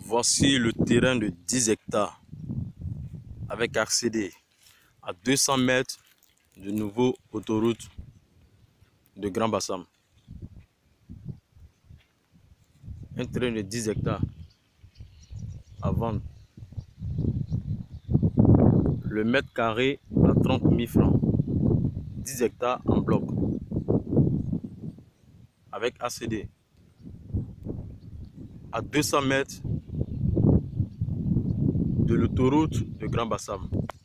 Voici le terrain de 10 hectares avec accédé à 200 mètres de nouveau autoroute de Grand Bassam. Un terrain de 10 hectares à vendre. Le mètre carré à 30 000 francs. 10 hectares en bloc avec ACD à 200 mètres de l'autoroute de Grand Bassam.